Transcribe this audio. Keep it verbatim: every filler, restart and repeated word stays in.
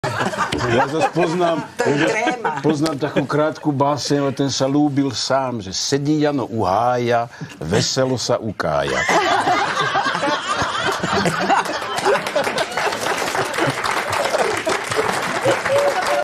Ja zase poznám, To je ja tréma. poznám takú krátku báseň, ale ten sa lúbil sám, že sedí Jano u hája, veselo sa ukája.